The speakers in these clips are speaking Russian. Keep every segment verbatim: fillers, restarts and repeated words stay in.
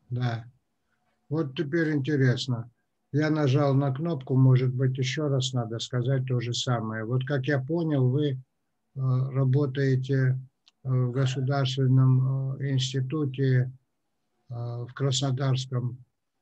Да. Вот теперь интересно. Я нажал на кнопку, может быть, еще раз надо сказать то же самое. Вот как я понял, вы работаете в Государственном институте в Краснодарском.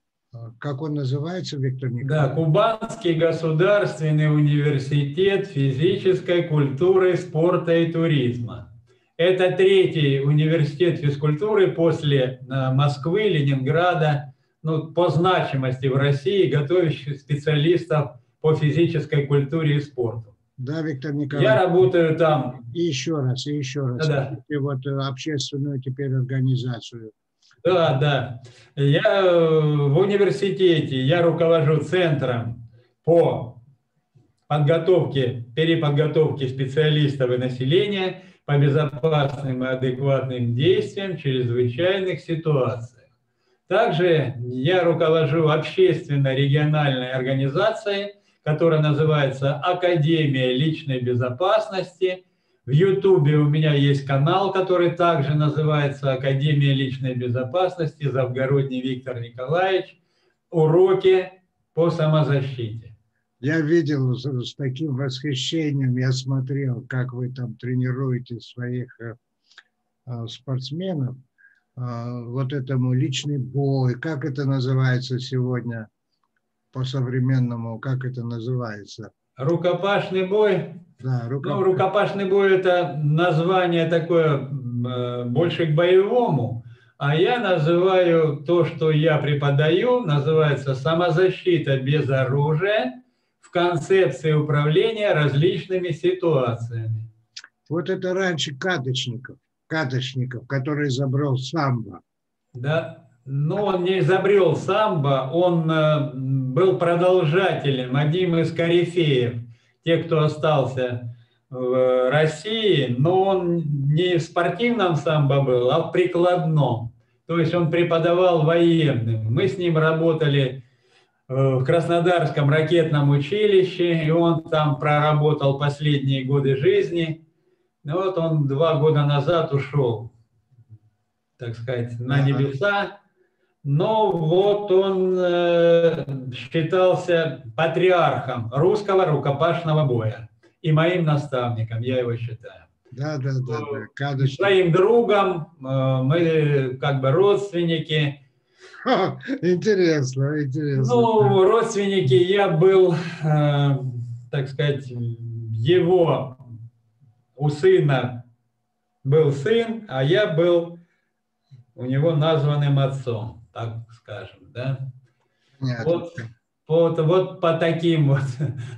Как он называется, Виктор Николаевич? Да, Кубанский государственный университет физической культуры, спорта и туризма. Это третий университет физкультуры после Москвы, Ленинграда, ну, по значимости в России, готовящий специалистов по физической культуре и спорту. Да, Виктор Николаевич. Я работаю там. И еще раз, и еще раз. Да, да. Вот общественную теперь организацию. Да, да. Я в университете, я руковожу центром по подготовке, переподготовке специалистов и населения по безопасным и адекватным действиям в чрезвычайных ситуациях. Также я руковожу общественной региональной организацией, которая называется Академия личной безопасности. В Ютубе у меня есть канал, который также называется Академия личной безопасности, Завгородний Виктор Николаевич. Уроки по самозащите. Я видел с таким восхищением, я смотрел, как вы там тренируете своих спортсменов. Вот этому личный бой, как это называется сегодня по-современному, как это называется? Рукопашный бой. Да, рукоп... ну, рукопашный бой – это название такое больше к боевому, а я называю то, что я преподаю, называется самозащита без оружия в концепции управления различными ситуациями. Вот это раньше Кадочников, Кадочников, который изобрел самбо. Да, но он не изобрел самбо, он э, был продолжателем, одним из корифеев, те, кто остался в России, но он не в спортивном самбо был, а в прикладном. То есть он преподавал военным. Мы с ним работали в Краснодарском ракетном училище, и он там проработал последние годы жизни. Ну вот он два года назад ушел, так сказать, на небеса. Но вот он э, считался патриархом русского рукопашного боя. И моим наставником, я его считаю. Да, да, да. да. Кадочник. Своим другом, э, мы как бы родственники. Ха, интересно, интересно. Ну, родственники, я был, э, так сказать, его, у сына был сын, а я был у него названным отцом, так скажем, да. Вот, вот, вот по таким вот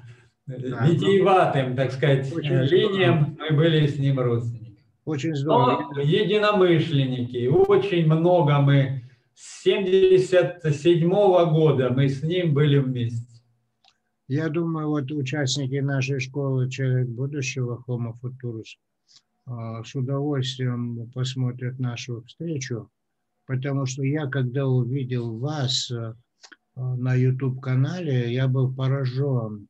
да, витиеватым, так сказать, линиям мы были с ним родственниками. Очень здорово. Но единомышленники, очень много мы, с семьдесят седьмого года мы с ним были вместе. Я думаю, вот участники нашей школы «Человек будущего» Homo Futurus с удовольствием посмотрят нашу встречу, потому что я, когда увидел вас на YouTube-канале, я был поражен.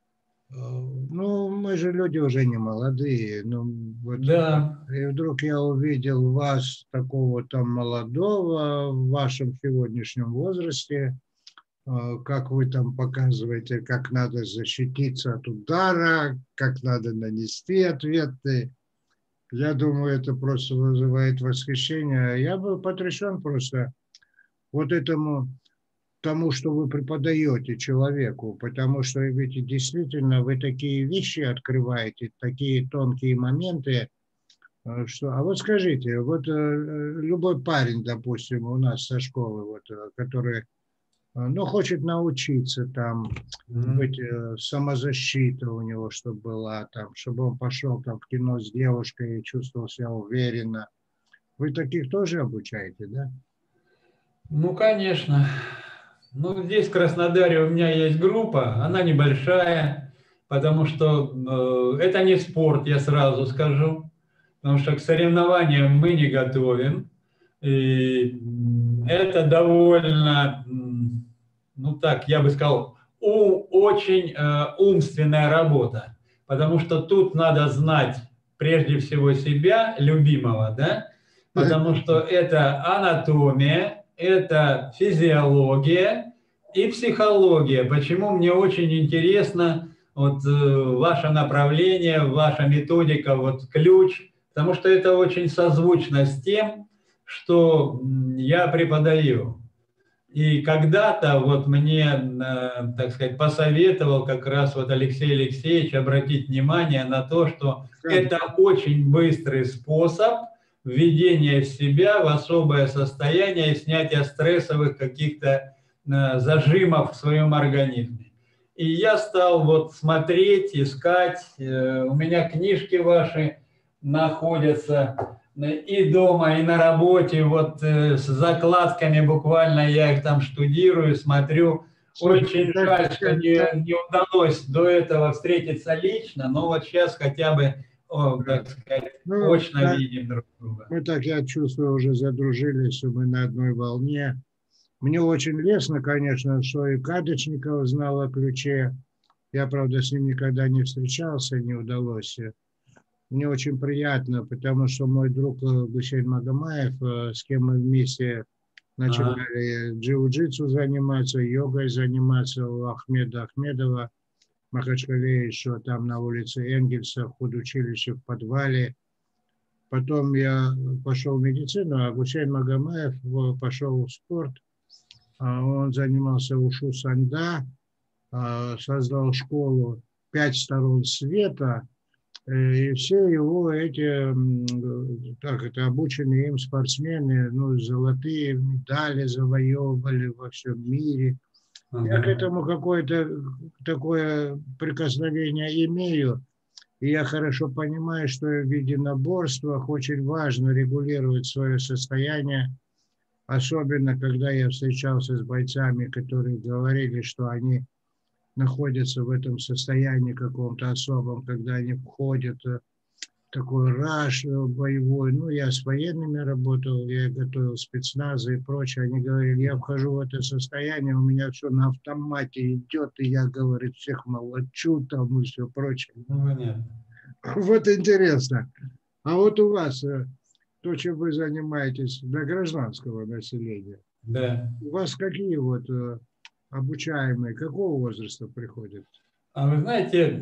Ну, мы же люди уже не молодые. Ну, вот, да. И вдруг я увидел вас, такого там молодого, в вашем сегодняшнем возрасте, как вы там показываете, как надо защититься от удара, как надо нанести ответы. Я думаю, это просто вызывает восхищение. Я был потрясен просто вот этому, тому, что вы преподаете человеку, потому что ведь действительно вы такие вещи открываете, такие тонкие моменты, что... А вот скажите, вот любой парень, допустим, у нас со школы, вот, который, ну, хочет научиться там mm-hmm. быть, самозащита у него, чтобы была там, чтобы он пошел там в кино с девушкой и чувствовал себя уверенно. Вы таких тоже обучаете, да? Ну, конечно. Ну, здесь в Краснодаре у меня есть группа, она небольшая, потому что э, это не спорт, я сразу скажу, потому что к соревнованиям мы не готовим. И это довольно, ну так, я бы сказал, у, очень э, умственная работа, потому что тут надо знать прежде всего себя, любимого, да, потому что это анатомия, это физиология и психология. Почему мне очень интересно вот ваше направление, ваша методика, вот ключ, потому что это очень созвучно с тем, что я преподаю. И когда-то вот мне, так сказать, посоветовал как раз вот Алексей Алексеевич обратить внимание на то, что это очень быстрый способ введения в себя в особое состояние и снятия стрессовых каких-то зажимов в своем организме. И я стал вот смотреть, искать, у меня книжки ваши находятся и дома, и на работе, вот с закладками буквально я их там штудирую, смотрю. Очень жаль, что не, не удалось до этого встретиться лично, но вот сейчас хотя бы, о, так сказать, ну, очно да, видим друг друга. Мы так, я чувствую, уже задружились, мы на одной волне. Мне очень лестно, конечно, что и Кадочников знал о ключе. Я, правда, с ним никогда не встречался, не удалось. Мне очень приятно, потому что мой друг Гусейн Магомаев, с кем мы вместе начинали ага. джиу-джитсу заниматься, йогой заниматься у Ахмеда Ахмедова, в Махачкале, еще там на улице Энгельса, в худучилище, в подвале. Потом я пошел в медицину, а Гусейн Магомаев пошел в спорт. Он занимался ушу санда, создал школу «Пять сторон света», и все его эти, так это, обученные им спортсмены, ну, золотые медали завоевывали во всем мире. Ага. Я к этому какое-то такое прикосновение имею. И я хорошо понимаю, что в единоборствах очень важно регулировать свое состояние, особенно когда я встречался с бойцами, которые говорили, что они находятся в этом состоянии каком-то особом, когда они входят в такой раж боевой. Ну, я с военными работал, я готовил спецназы и прочее. Они говорили, я вхожу в это состояние, у меня все на автомате идет, и я, говорит, всех молочу там и все прочее. Ну, понятно. Вот интересно. А вот у вас, то, чем вы занимаетесь для гражданского населения, да. У вас какие вот обучаемые, какого возраста приходят? А вы знаете,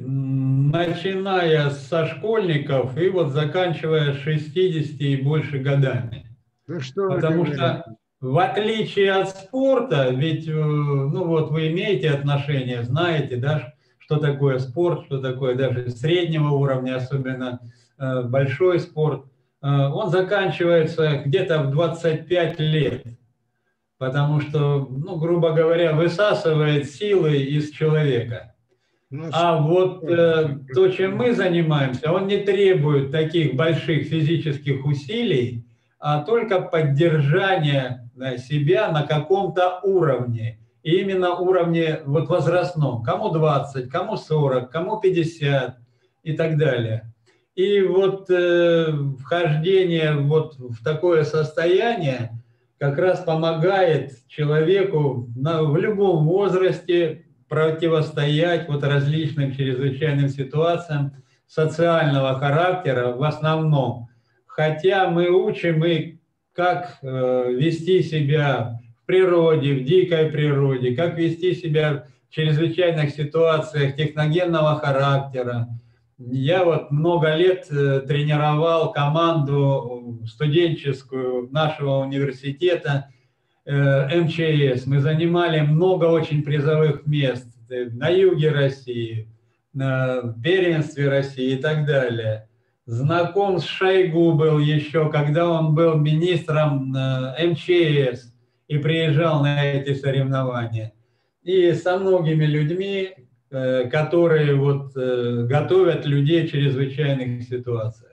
начиная со школьников и вот заканчивая шестидесятью и больше годами. Да что Потому что в отличие от спорта, ведь ну вот вы имеете отношение, знаете, да, что такое спорт, что такое даже среднего уровня, особенно э, большой спорт, э, он заканчивается где-то в двадцать пять лет, потому что, ну, грубо говоря, высасывает силы из человека. Ну, а вот э, то, чем мы занимаемся, он не требует таких больших физических усилий, а только поддержание да, себя на каком-то уровне. И именно уровне вот возрастном. Кому двадцать, кому сорок, кому пятьдесят и так далее. И вот э, вхождение вот в такое состояние как раз помогает человеку на, в любом возрасте противостоять вот различным чрезвычайным ситуациям социального характера в основном. Хотя мы учим и как э, вести себя в природе, в дикой природе, как вести себя в чрезвычайных ситуациях техногенного характера. Я вот много лет э, тренировал команду студенческую нашего университета э, эм че эс. Мы занимали много очень призовых мест на юге России, на первенстве России и так далее. Знаком с Шойгу был еще, когда он был министром эм че эс и приезжал на эти соревнования. И со многими людьми, которые вот готовят людей в чрезвычайных ситуациях.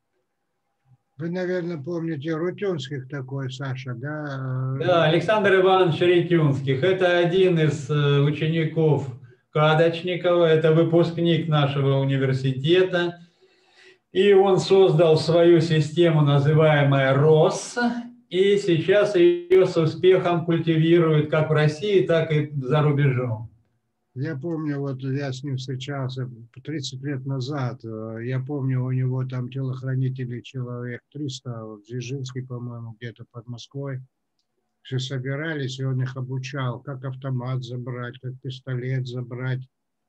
Вы, наверное, помните Рутюнских такой, Саша, да? Да, Александр Иванович Рутюнских. Это один из учеников Кадочникова, это выпускник нашего университета. И он создал свою систему, называемая РОС, и сейчас ее с успехом культивируют как в России, так и за рубежом. Я помню, вот я с ним встречался тридцать лет назад. Я помню, у него там телохранителей человек триста, в Дзержинске, по-моему, где-то под Москвой. все собирались, и он их обучал, как автомат забрать, как пистолет забрать.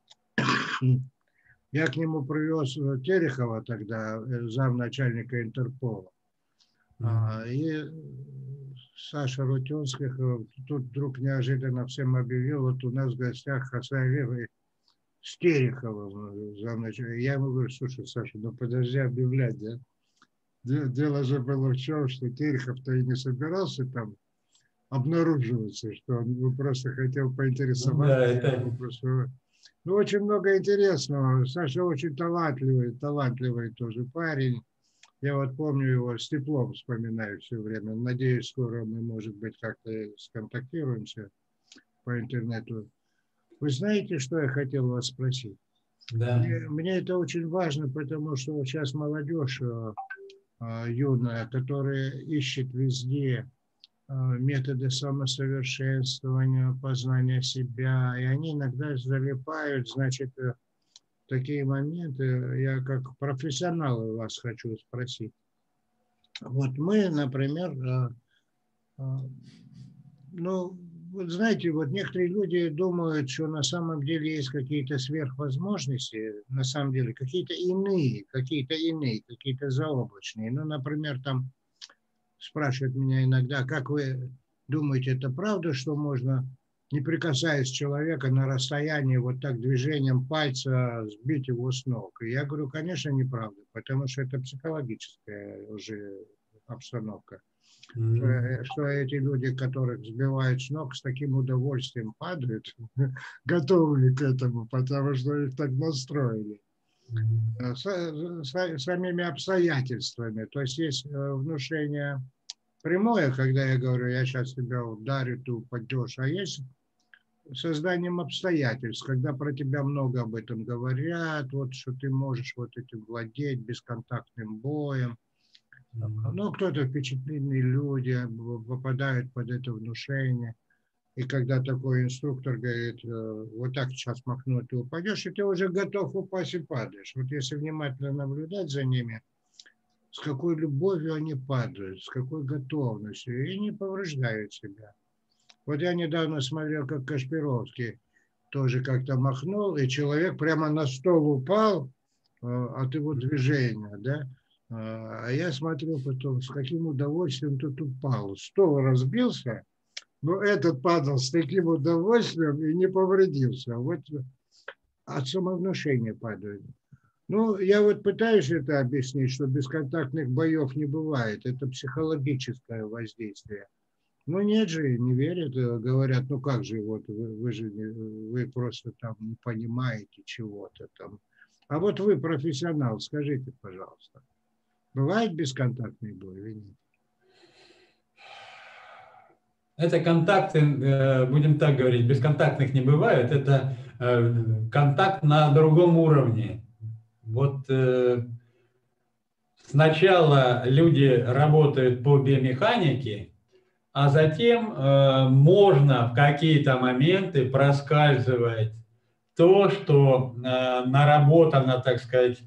Я к нему привез Терехова тогда, замначальника Интерпола. Mm-hmm. И Саша Рутенских тут вдруг неожиданно всем объявил, вот у нас в гостях Хасаев с Тереховым замначальника. Я ему говорю, слушай, Саша, ну подожди объявлять, да? Дело же было в чем, что Терехов-то и не собирался там обнаруживаться, что он просто хотел поинтересоваться. Да, это... просто... Ну, очень много интересного. Саша очень талантливый, талантливый тоже парень. Я вот помню его, с теплом вспоминаю все время. Надеюсь, скоро мы, может быть, как-то сконтактируемся по интернету. Вы знаете, что я хотел вас спросить? Да. Мне, мне это очень важно, потому что сейчас молодежь юная, которая ищет везде методы самосовершенствования, познания себя, и они иногда залипают, значит, такие моменты. Я как профессионал вас хочу спросить. Вот мы, например, ну, вот знаете, вот некоторые люди думают, что на самом деле есть какие-то сверхвозможности, на самом деле какие-то иные, какие-то иные, какие-то заоблачные. Ну, например, там спрашивают меня иногда, как вы думаете, это правда, что можно, не прикасаясь человека на расстоянии, вот так движением пальца сбить его с ног? И я говорю, конечно, неправда, потому что это психологическая уже обстановка. Mm-hmm. Что, что эти люди, которых сбивают с ног, с таким удовольствием падают, готовы к этому, потому что их так настроили. С, с, самими обстоятельствами. То есть есть внушение прямое, когда я говорю, я сейчас тебя ударю, ты упадешь, а есть созданием обстоятельств, когда про тебя много об этом говорят, вот что ты можешь вот этим владеть бесконтактным боем. Ну, кто-то впечатленные люди попадают под это внушение. И когда такой инструктор говорит, вот так сейчас махну, ты упадешь, и ты уже готов упасть и падаешь. Вот если внимательно наблюдать за ними, с какой любовью они падают, с какой готовностью, и не повреждают себя. Вот я недавно смотрел, как Кашпировский тоже как-то махнул, и человек прямо на стол упал от его движения, да. А я смотрел потом, с каким удовольствием тут упал. Стол разбился, но этот падал с таким удовольствием и не повредился. Вот от самовнушения падают. Ну, я вот пытаюсь это объяснить, что бесконтактных боев не бывает. Это психологическое воздействие. Ну, нет же, не верят, говорят, ну как же, вот вы, вы же вы просто там не понимаете чего-то там. А вот вы профессионал, скажите, пожалуйста, бывает бесконтактный бой или нет? Это контакты, будем так говорить, бесконтактных не бывает, это контакт на другом уровне. Вот сначала люди работают по биомеханике, а затем можно в какие-то моменты проскальзывать то, что наработано, так сказать,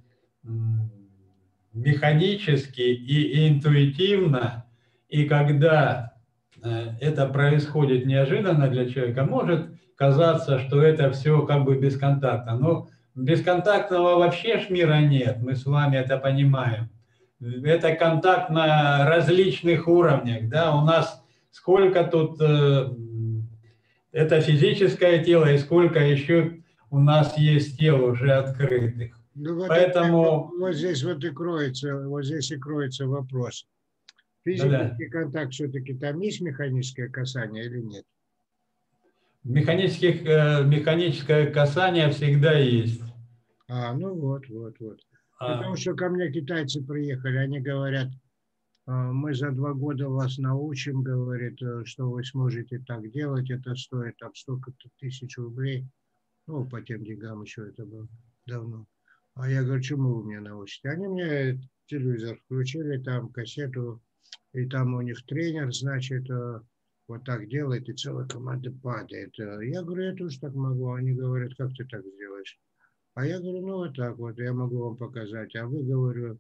механически и интуитивно, и когда это происходит неожиданно для человека, может казаться, что это все как бы бесконтактно. Но бесконтактного вообще ж мира нет, мы с вами это понимаем. Это контакт на различных уровнях, да, у нас сколько тут, э, это физическое тело, и сколько еще у нас есть тел уже открытых. Ну, вот Поэтому... Это, вот здесь вот и кроется, вот здесь и кроется вопрос. Физический да-да. контакт все-таки там есть механическое касание или нет? Механических, э, механическое касание всегда есть. А, ну вот, вот, вот. А. Потому что ко мне китайцы приехали, они говорят, мы за два года вас научим, говорит, что вы сможете так делать, это стоит там столько-то тысяч рублей. Ну, по тем деньгам еще это было давно. А я говорю, чему вы меня научите? Они мне телевизор включили, там кассету, и там у них тренер, значит, вот так делает, и целая команда падает. Я говорю, я тоже так могу. Они говорят, как ты так сделаешь? А я говорю, ну вот так вот, я могу вам показать. А вы, говорю,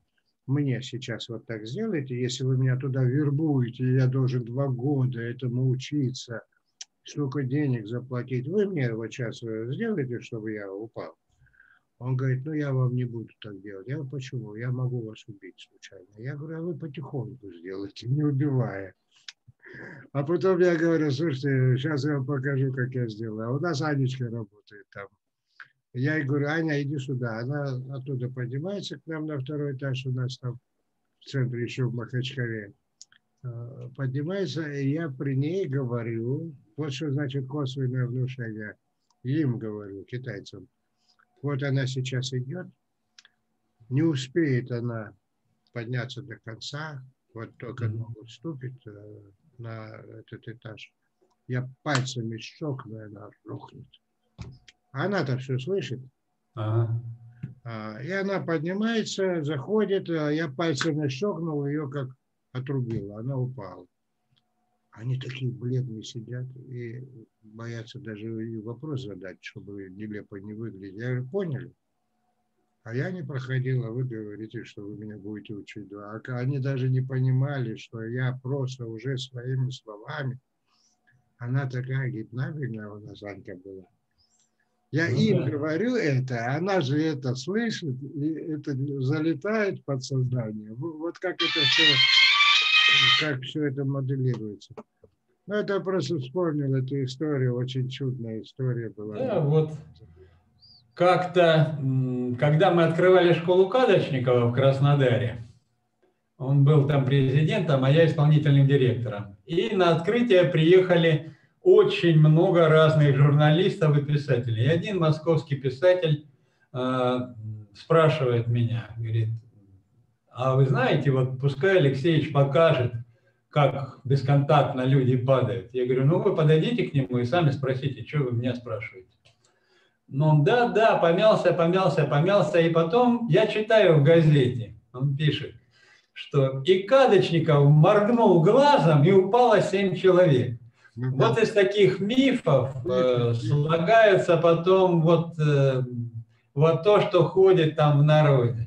мне сейчас вот так сделайте, если вы меня туда вербуете, я должен два года этому учиться, столько денег заплатить, вы мне вот сейчас сделаете, чтобы я упал. Он говорит, ну я вам не буду так делать. Я говорю, почему? Я могу вас убить случайно. Я говорю, а вы потихоньку сделайте, не убивая. А потом я говорю, слушайте, сейчас я вам покажу, как я сделаю. А у нас Анечка работает там. Я ей говорю, Аня, иди сюда. Она оттуда поднимается к нам на второй этаж, у нас там в центре еще в Махачкале. Поднимается, и я при ней говорю, вот что значит косвенное внушение. Им говорю, китайцам. Вот она сейчас идет, не успеет она подняться до конца, вот только ногу ступит на этот этаж. Я пальцами щелкну, она рухнет. Она-то все слышит. Ага. И она поднимается, заходит, я пальцами щелкнул, ее как отрубила, она упала. Они такие бледные сидят и боятся даже вопрос задать, чтобы нелепо не выглядеть. Я говорю, поняли? А я не проходил, а вы говорите, что вы меня будете учить. А они даже не понимали, что я просто уже своими словами. Она такая гипнабельная у нас, Анька была. Я ну, им да. говорю это, она же это слышит, и это залетает в подсознание. Вот как это все... как все это моделируется. Ну, это я просто вспомнил эту историю, очень чудная история была. Да, вот как-то, когда мы открывали школу Кадочникова в Краснодаре, он был там президентом, а я исполнительным директором. И на открытие приехали очень много разных журналистов и писателей. И один московский писатель э, спрашивает меня, говорит, а вы знаете, вот пускай Алексеевич покажет, как бесконтактно люди падают. Я говорю, ну вы подойдите к нему и сами спросите, что вы меня спрашиваете. Ну он, да, да, помялся, помялся, помялся. И потом я читаю в газете, он пишет, что и Кадочников моргнул глазом, и упало семь человек. Ну, вот да. Из таких мифов э, слагаются потом вот, э, вот то, что ходит там в народе.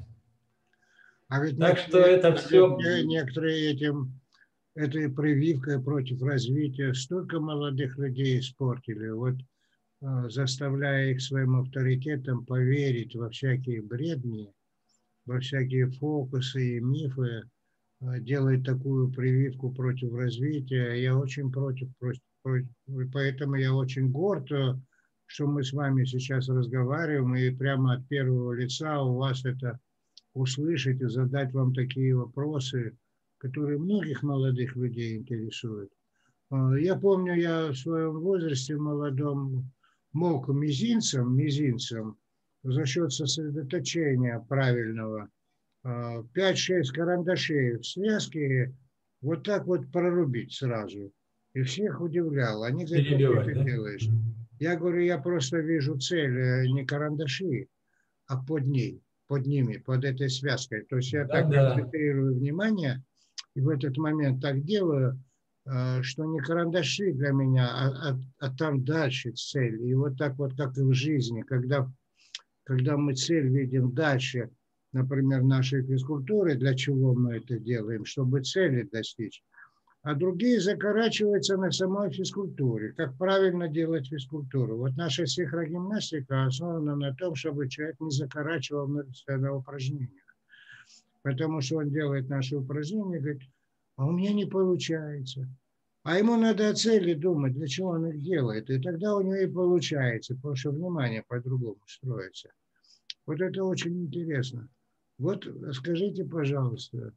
А ведь так что это все... Некоторые этим, этой прививкой против развития столько молодых людей испортили, вот заставляя их своим авторитетом поверить во всякие бредни, во всякие фокусы и мифы, делать такую прививку против развития. Я очень против, против, против, поэтому я очень горд, что мы с вами сейчас разговариваем, и прямо от первого лица у вас это услышать и задать вам такие вопросы, которые многих молодых людей интересуют. Я помню, я в своем возрасте молодом мог мизинцем, мизинцем за счет сосредоточения правильного пять-шесть карандашей в связке вот так вот прорубить сразу. И всех удивлял. Они говорят, что ты это делаешь? Я говорю, я просто вижу цель, не карандаши, а под ней. Под ними, под этой связкой. То есть я да, так да. концентрирую внимание и в этот момент так делаю, что не карандаши для меня, а, а, а там дальше цель. И вот так вот, как и в жизни, когда, когда мы цель видим дальше, например, нашей физкультуры, для чего мы это делаем, чтобы цели достичь, а другие закорачиваются на самой физкультуре, как правильно делать физкультуру. Вот наша синхрогимнастика основана на том, чтобы человек не закорачивал на упражнениях. Потому что он делает наши упражнения, говорит, а у меня не получается. А ему надо о цели думать, для чего он их делает. И тогда у него и получается, потому что внимание по-другому строится. Вот это очень интересно. Вот скажите, пожалуйста,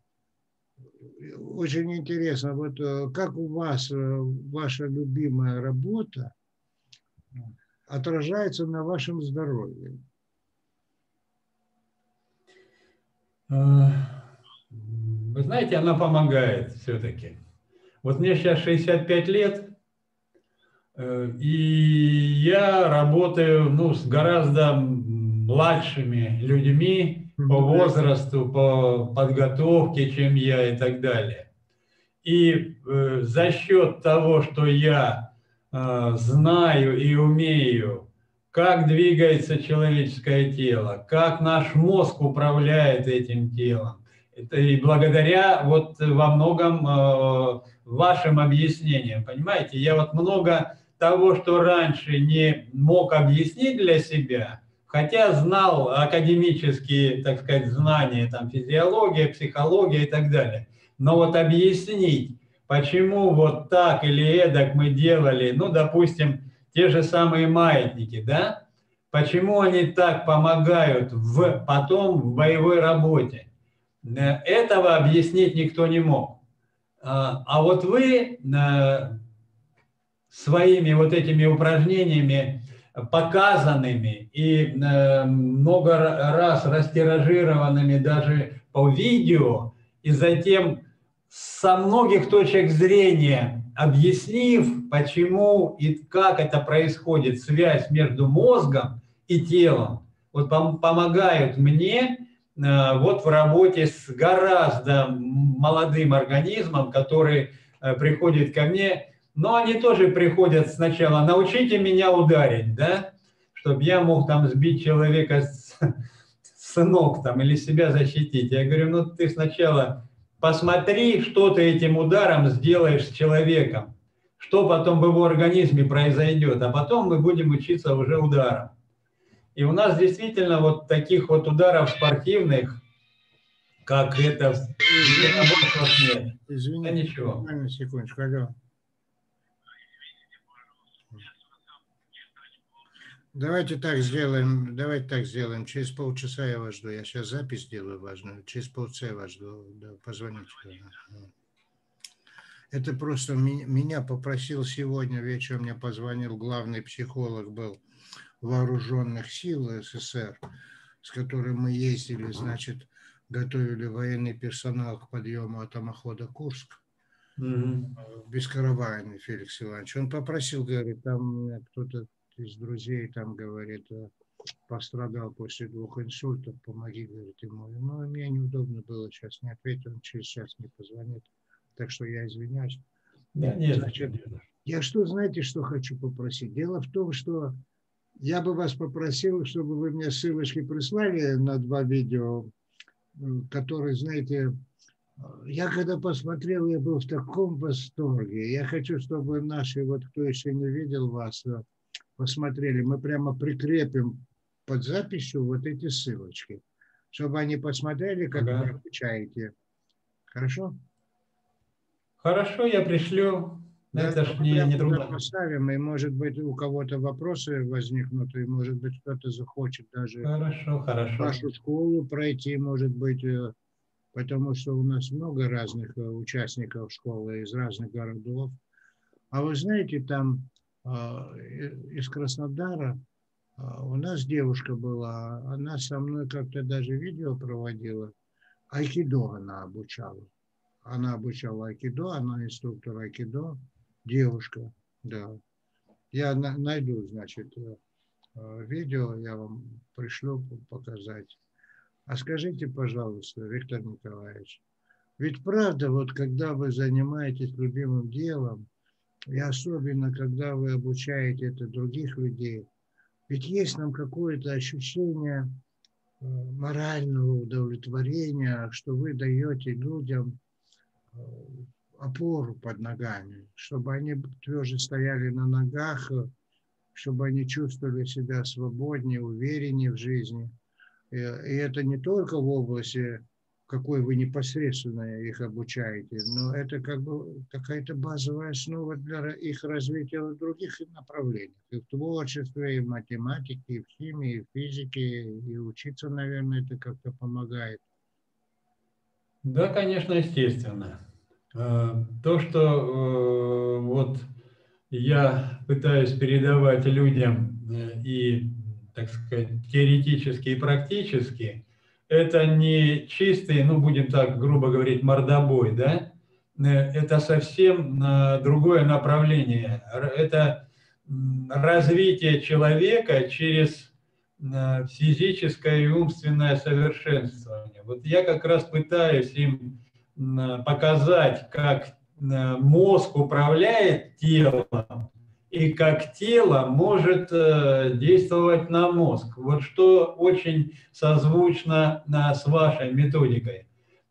очень интересно, вот как у вас ваша любимая работа отражается на вашем здоровье? Вы знаете, она помогает все-таки. Вот мне сейчас шестьдесят пять лет, и я работаю ну, с гораздо младшими людьми по возрасту, по подготовке, чем я и так далее. И э, за счет того, что я э, знаю и умею, как двигается человеческое тело, как наш мозг управляет этим телом, Это и благодаря вот во многом э, вашим объяснениям, понимаете? Я вот много того, что раньше не мог объяснить для себя, хотя знал академические, так сказать, знания, там, физиология, психология и так далее. Но вот объяснить, почему вот так или эдак мы делали, ну, допустим, те же самые маятники, да? Почему они так помогают в, потом в боевой работе? Этого объяснить никто не мог. А вот вы своими вот этими упражнениями, показанными и много раз растиражированными даже по видео, и затем со многих точек зрения объяснив, почему и как это происходит, связь между мозгом и телом, вот помогают мне вот в работе с гораздо молодым организмом, который приходит ко мне, но они тоже приходят сначала: научите меня ударить, да, чтобы я мог там сбить человека с, с ног там, или себя защитить. Я говорю, ну ты сначала посмотри, что ты этим ударом сделаешь с человеком, что потом в его организме произойдет, а потом мы будем учиться уже ударам. И у нас действительно вот таких вот ударов спортивных, как это... Извините, извините, да ничего. Секундочку, алло. Давайте так сделаем, давайте так сделаем. Через полчаса я вас жду. Я сейчас запись делаю важную. Через полчаса я вас жду. Да, позвоните. Это просто меня попросил сегодня вечером, мне позвонил главный психолог, был Вооруженных сил СССР, с которым мы ездили, значит, готовили военный персонал к подъему атомохода Курск. Mm-hmm. Бескаравайный Феликс Иванович. Он попросил, говорит, там кто-то из друзей, там, говорит, пострадал после двух инсультов, помоги, говорит, ему. Ну, мне неудобно было сейчас не ответить, он через час мне позвонит. Так что я извиняюсь. Да, нет, значит, я что, знаете, что хочу попросить? Дело в том, что я бы вас попросил, чтобы вы мне ссылочки прислали на два видео, которые, знаете, я когда посмотрел, я был в таком восторге. Я хочу, чтобы наши, вот кто еще не видел вас, посмотрели. Мы прямо прикрепим под записью вот эти ссылочки, чтобы они посмотрели, как ага. вы обучаете. Хорошо? Хорошо, я пришлю. Да, это ж не, не трудно. Поставим, и, может быть, у кого-то вопросы возникнут, и, может быть, кто-то захочет даже хорошо, хорошо. вашу школу пройти, может быть, потому что у нас много разных участников школы из разных городов. А вы знаете, там из Краснодара у нас девушка была, она со мной как-то даже видео проводила, айкидо она обучала. Она обучала айкидо, она инструктор айкидо. Девушка, да. Я на, найду, значит, видео, я вам пришлю показать. А скажите, пожалуйста, Виктор Николаевич, ведь правда, вот когда вы занимаетесь любимым делом, и особенно, когда вы обучаете это других людей, ведь есть нам какое-то ощущение морального удовлетворения, что вы даете людям опору под ногами, чтобы они тверже стояли на ногах, чтобы они чувствовали себя свободнее, увереннее в жизни. И это не только в области, какой вы непосредственно их обучаете, но это как бы какая-то базовая основа для их развития в других направлениях. И в творчестве, и в математике, и в химии, и в физике, и учиться, наверное, это как-то помогает. Да, конечно, естественно. То, что вот я пытаюсь передавать людям и, так сказать, теоретически и практически, это не чистый, ну, будем так грубо говорить, мордобой, да? Это совсем другое направление. Это развитие человека через физическое и умственное совершенствование. Вот я как раз пытаюсь им показать, как мозг управляет телом и как тело может действовать на мозг. Вот что очень созвучно с вашей методикой.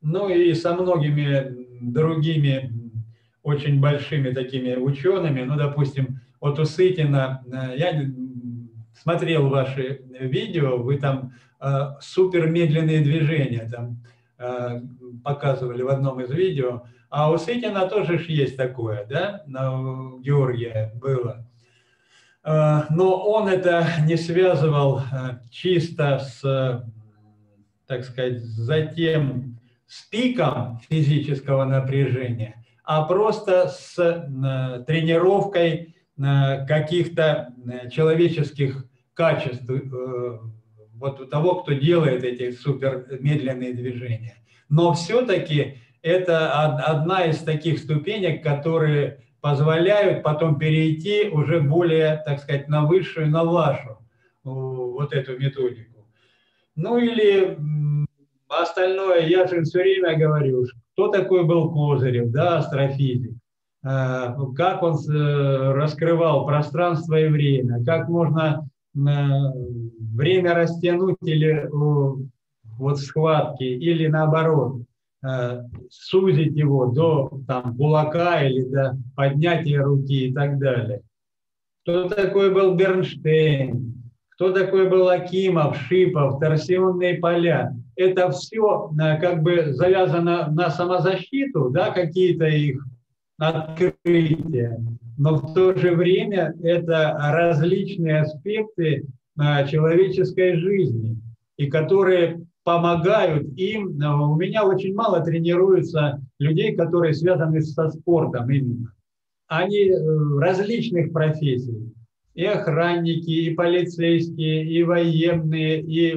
ну и со многими другими очень большими такими учеными, ну, допустим, вот у Сытина, я смотрел ваши видео, вы там э, супермедленные движения там э, показывали в одном из видео, а у Сытина тоже ж есть такое, да, у Георгия было. Э, но он это не связывал э, чисто с, так сказать, затем с пиком физического напряжения, а просто с э, тренировкой э, каких-то э, человеческих качеств э, вот у того, кто делает эти супермедленные движения. Но все-таки это одна из таких ступенек, которые позволяют потом перейти уже более, так сказать, на высшую, на вашу вот эту методику. Ну или остальное, я же все время говорю, кто такой был Козырев, да, астрофизик, как он раскрывал пространство и время, как можно время растянуть или вот схватки, или наоборот, сузить его до там, кулака или до поднятия руки и так далее. Кто такой был Бернштейн, кто такой был Акимов, Шипов, торсионные поля. Это все как бы завязано на самозащиту, да, какие-то их открытия, но в то же время это различные аспекты человеческой жизни, и которые помогают им. У меня очень мало тренируются людей, которые связаны со спортом именно. Они различных профессий. И охранники, и полицейские, и военные, и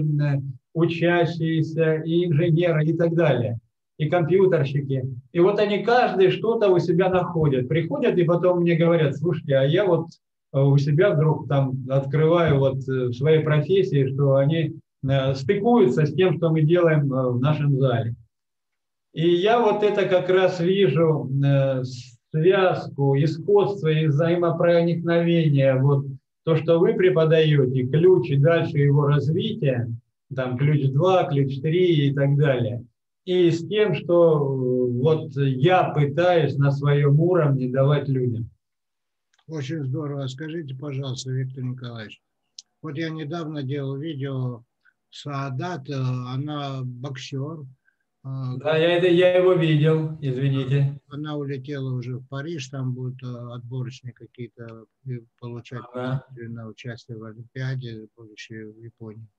учащиеся, и инженеры, и так далее. И компьютерщики. И вот они каждый что-то у себя находят. Приходят и потом мне говорят: слушайте, а я вот у себя вдруг там открываю вот в своей профессии, что они стыкуются с тем, что мы делаем в нашем зале. И я вот это как раз вижу связку, и сходство, и взаимопроникновение. Вот то, что вы преподаете, ключ и дальше его развития, там ключ два, ключ три и так далее. И с тем, что вот я пытаюсь на своем уровне давать людям. Очень здорово. Скажите, пожалуйста, Виктор Николаевич, вот я недавно делал видео Саадат, она боксер. Да, я, это, я его видел, извините. Она улетела уже в Париж, там будут отборочные какие-то получать ага. на участие в Олимпиаде, будущее в Японии.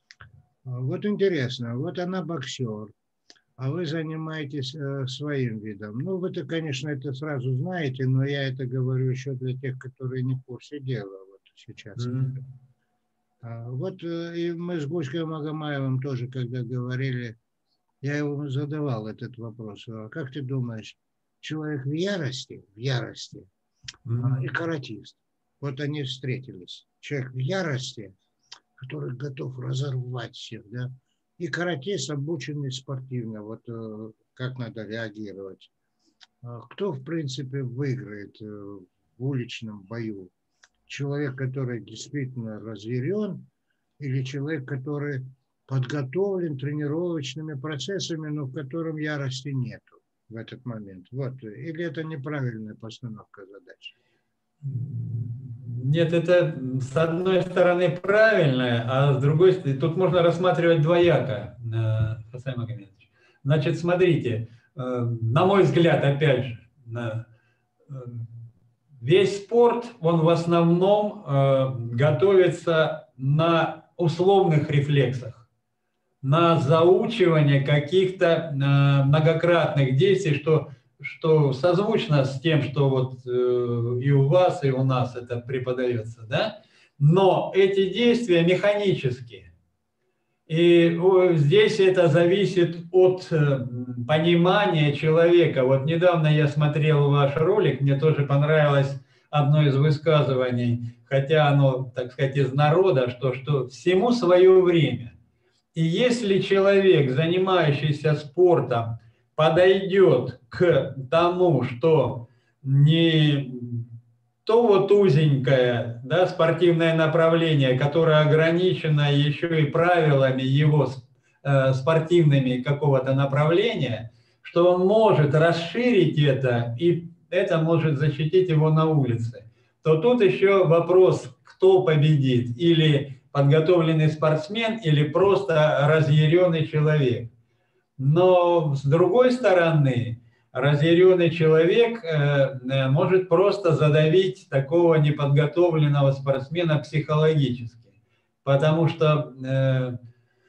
Вот интересно, вот она боксер, а вы занимаетесь э, своим видом. Ну, вы-то, конечно, это сразу знаете, но я это говорю еще для тех, которые не в курсе дела вот сейчас. Mm-hmm. а, вот э, и мы с Гуськой Магомаевым тоже, когда говорили, я ему задавал этот вопрос. А как ты думаешь, человек в ярости, в ярости mm-hmm. и каратист, вот они встретились. Человек в ярости, который готов разорвать всех, да, и каратист, обученный спортивно, вот э, как надо реагировать. Кто, в принципе, выиграет э, в уличном бою? Человек, который действительно разъярен, или человек, который подготовлен тренировочными процессами, но в котором ярости нету в этот момент? Вот. Или это неправильная постановка задачи? Нет, это с одной стороны правильно, а с другой стороны, тут можно рассматривать двояко, Хасан Магомедович. Значит, смотрите, на мой взгляд, опять же, весь спорт, он в основном готовится на условных рефлексах, на заучивание каких-то многократных действий, что что созвучно с тем, что вот э, и у вас, и у нас это преподается, да? Но эти действия механические. И о, здесь это зависит от э, понимания человека. Вот недавно я смотрел ваш ролик, мне тоже понравилось одно из высказываний, хотя оно, так сказать, из народа, что, что всему свое время. И если человек, занимающийся спортом, подойдет к тому, что не то вот узенькое, да, спортивное направление, которое ограничено еще и правилами его э, спортивными какого-то направления, что он может расширить это, и это может защитить его на улице, то тут еще вопрос, кто победит, или подготовленный спортсмен, или просто разъяренный человек. Но с другой стороны, разъяренный человек э, может просто задавить такого неподготовленного спортсмена психологически. Потому что э,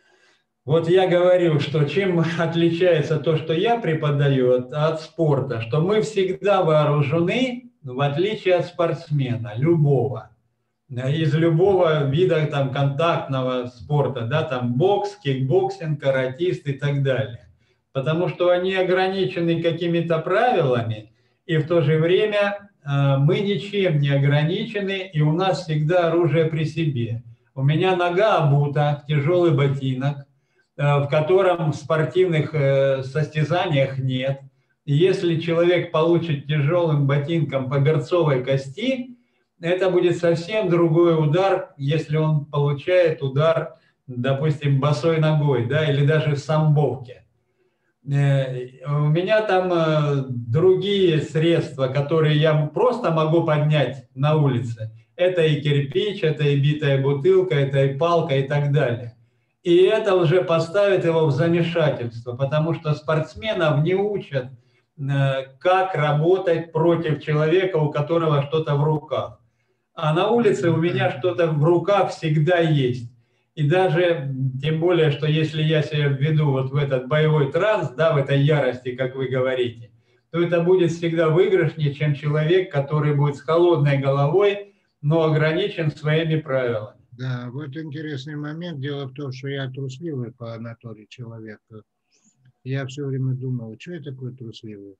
вот я говорю, что чем отличается то, что я преподаю от, от спорта, что мы всегда вооружены, в отличие от спортсмена, любого, из любого вида там, контактного спорта, да, там бокс, кикбоксинг, каратист и так далее. Потому что они ограничены какими-то правилами, и в то же время э, мы ничем не ограничены, и у нас всегда оружие при себе. У меня нога обута, тяжелый ботинок, в котором в спортивных состязаниях нет. И если человек получит тяжелым ботинком по берцовой кости, это будет совсем другой удар, если он получает удар, допустим, босой ногой, да, или даже в самбовке. У меня там другие средства, которые я просто могу поднять на улице. Это и кирпич, это и битая бутылка, это и палка и так далее. И это уже поставит его в замешательство, потому что спортсменов не учат, как работать против человека, у которого что-то в руках. А на улице у меня что-то в руках всегда есть. И даже, тем более, что если я себя введу вот в этот боевой транс, да, в этой ярости, как вы говорите, то это будет всегда выигрышнее, чем человек, который будет с холодной головой, но ограничен своими правилами. Да, вот интересный момент. Дело в том, что я трусливый по натуре человека. Я все время думал, что я такой трусливый?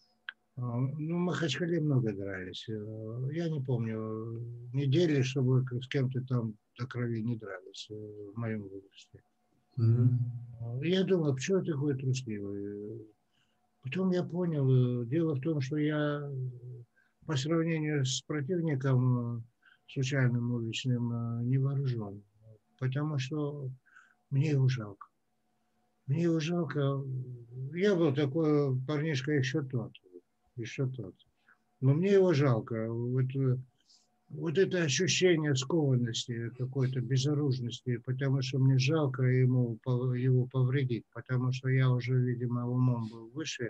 Ну, в Махачкале много дрались. Я не помню недели, чтобы с кем-то там до крови не дрались в моем возрасте. Mm-hmm. Я думал, почему я такой трусливый? Потом я понял, дело в том, что я по сравнению с противником случайным уличным не вооружен, потому что мне его жалко. Мне его жалко. Я был такой парнишка еще тот. Еще тот. Но мне его жалко. Вот, вот это ощущение скованности, какой-то безоружности, потому что мне жалко ему, его повредить, потому что я уже, видимо, умом был выше,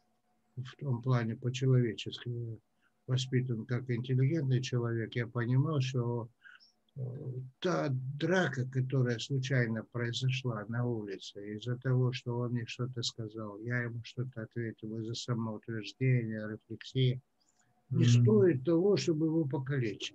в том плане по-человечески воспитан как интеллигентный человек. Я понимал, что та драка, которая случайно произошла на улице, из-за того, что он мне что-то сказал, я ему что-то ответил, из-за самоутверждения, рефлексии, не mm-hmm. стоит того, чтобы его покалечить.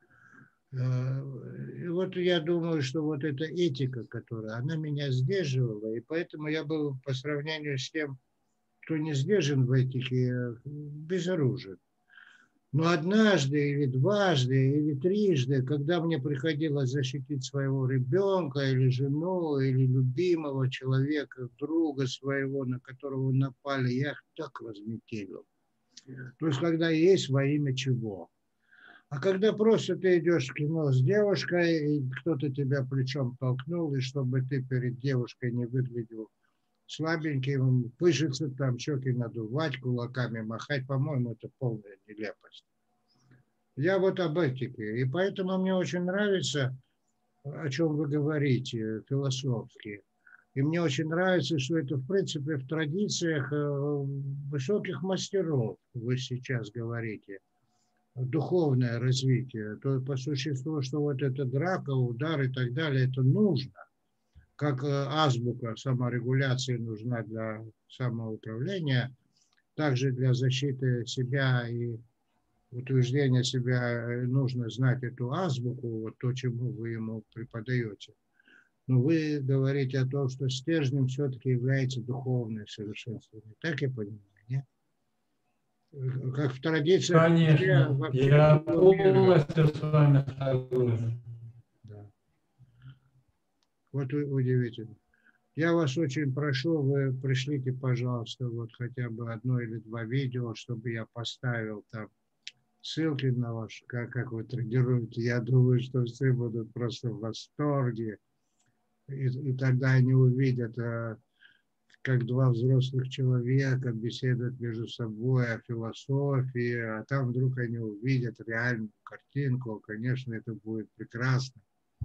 И вот я думаю, что вот эта этика, которая, она меня сдерживала, и поэтому я был по сравнению с тем, кто не сдержан в этике, безоружен. Но однажды или дважды или трижды, когда мне приходилось защитить своего ребенка или жену, или любимого человека, друга своего, на которого напали, я их так разметелил. То есть, когда есть во имя чего. А когда просто ты идешь в кино с девушкой, и кто-то тебя плечом толкнул, и чтобы ты перед девушкой не выглядел слабеньким, пыжиться там, щеки надувать, кулаками махать, по-моему, это полная нелепость. Я вот об этике. И поэтому мне очень нравится, о чем вы говорите, философски. И мне очень нравится, что это, в принципе, в традициях высоких мастеров, вы сейчас говорите, духовное развитие. То по существу, что вот эта драка, удар и так далее, это нужно. Как азбука саморегуляции нужна для самоуправления, также для защиты себя и утверждения себя нужно знать эту азбуку, вот то, чему вы ему преподаете. Но вы говорите о том, что стержнем все-таки является духовное совершенствование. Так я понимаю, нет? Как в традиции. Конечно, вообще, я полностью с вами согласен. Да. Вот удивительно. Я вас очень прошу, вы пришлите, пожалуйста, вот хотя бы одно или два видео, чтобы я поставил там ссылки на ваш, как, как вы тренируете. Я думаю, что все будут просто в восторге. и, и тогда они увидят, как два взрослых человека беседуют между собой о философии, а там вдруг они увидят реальную картинку. Конечно, это будет прекрасно.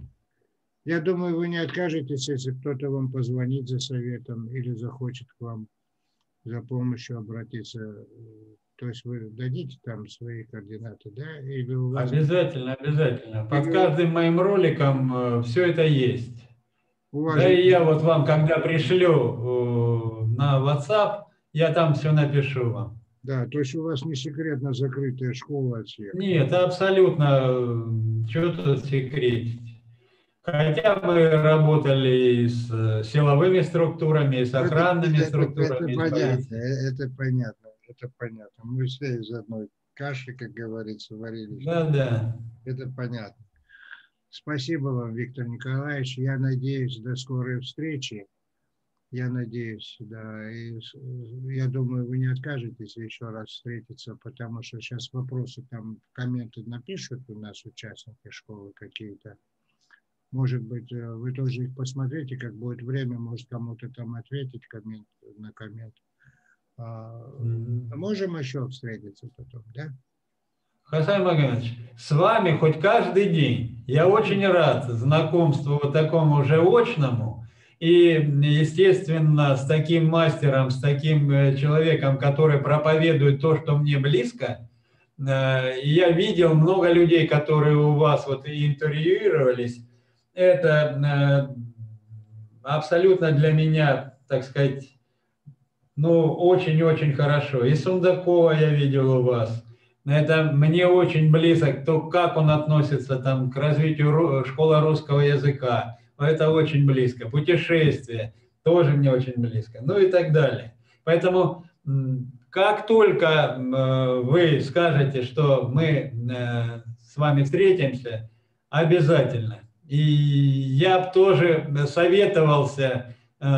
Я думаю, вы не откажетесь, если кто-то вам позвонит за советом или захочет к вам за помощью обратиться. То есть вы дадите там свои координаты, да? Или у вас... Обязательно, обязательно. Под Или... каждым моим роликом э, все это есть. Да же... и я вот вам, когда пришлю э, на WhatsApp, я там все напишу вам. Да, то есть у вас не секретно закрытая школа от всех? Нет, абсолютно, что тут секретить. Хотя мы работали и с силовыми структурами, и с охранными это, структурами. Это, это понятно, это понятно, это понятно. Мы все из одной каши, как говорится, варились. Да, да. Это понятно. Спасибо вам, Виктор Николаевич. Я надеюсь, до скорой встречи. Я надеюсь, да. И я думаю, вы не откажетесь еще раз встретиться, потому что сейчас вопросы там, комменты напишут у нас участники школы какие-то. Может быть, вы тоже их посмотрите, как будет время, может кому-то там ответить коммент, на коммент. А, mm-hmm. Можем еще встретиться потом, да? Хасан Магомедович, с вами хоть каждый день. Я очень рад знакомству вот такому уже очному. И, естественно, с таким мастером, с таким человеком, который проповедует то, что мне близко. Я видел много людей, которые у вас вот интервьюировались. Это абсолютно для меня, так сказать, ну, очень-очень хорошо. И Сундакова я видел у вас. Это мне очень близок, то, как он относится там, к развитию школы русского языка. Это очень близко. Путешествия тоже мне очень близко. Ну и так далее. Поэтому, как только вы скажете, что мы с вами встретимся, обязательно. И я бы тоже советовался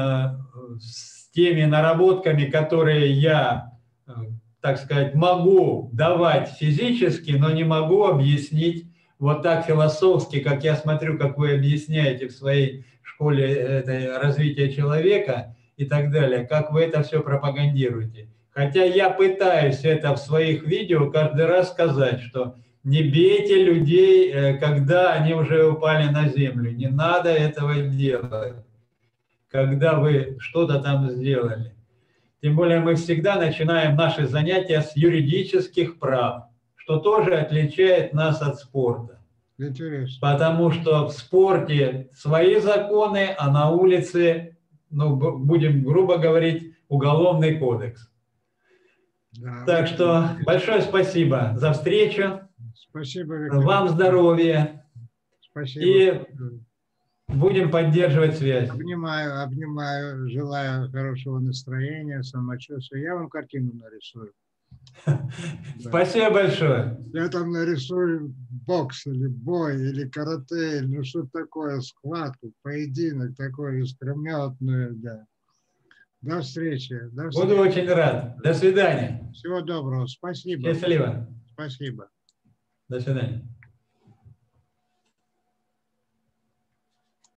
с теми наработками, которые я, так сказать, могу давать физически, но не могу объяснить вот так философски, как я смотрю, как вы объясняете в своей школе это развитие человека и так далее, как вы это все пропагандируете. Хотя я пытаюсь это в своих видео каждый раз сказать, что не бейте людей, когда они уже упали на землю. Не надо этого делать, когда вы что-то там сделали. Тем более мы всегда начинаем наши занятия с юридических прав, что тоже отличает нас от спорта. Интересно. Потому что в спорте свои законы, а на улице, ну, будем грубо говорить, уголовный кодекс. Да, так что интересно. Большое спасибо за встречу. Спасибо, Виктор. Вам здоровья. Спасибо. И будем поддерживать связь. Обнимаю, обнимаю, желаю хорошего настроения, самочувствия. Я вам картину нарисую. Спасибо большое. Я там нарисую бокс или бой, или карате, ну что такое, схватку, поединок такой искрометный, да. До встречи. До встречи. Буду очень рад. До свидания. Всего доброго. Спасибо. Счастливо. Спасибо. До свидания.